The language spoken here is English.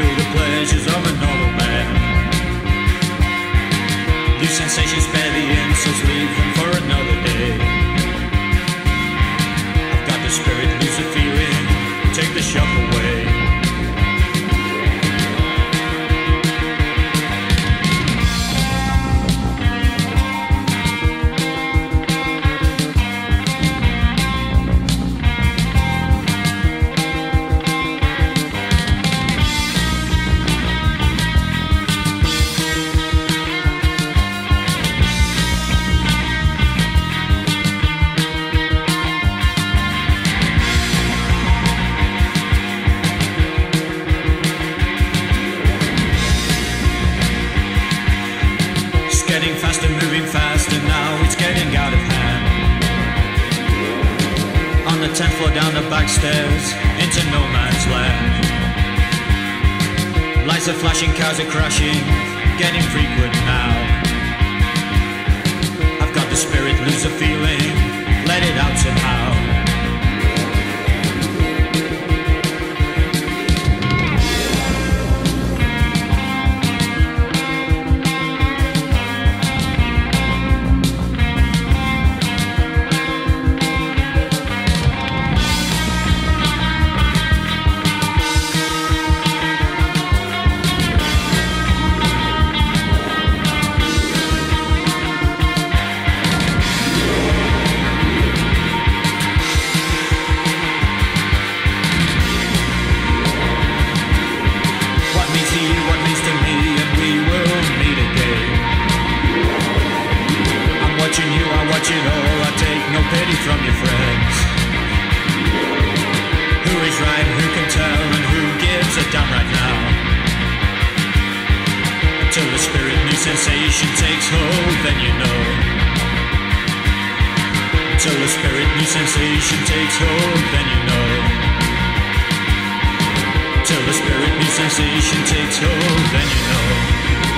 feel the pleasures of a normal man. These sensations spare the insults, leave them for another day. I've got the spirit, lose the feeling, take the shock away. Getting faster, moving faster, now it's getting out of hand. On the 10th floor, down the back stairs, into no man's land. Lights are flashing, cars are crashing, getting frequent now. I've got the spirit, lose the feeling, let it out somehow. Watch it all, I take no pity from your friends. Who is right, who can tell, and who gives a damn right now? Until the spirit new sensation takes hold, then you know. Until the spirit new sensation takes hold, then you know. Till the spirit new sensation takes hold, then you know.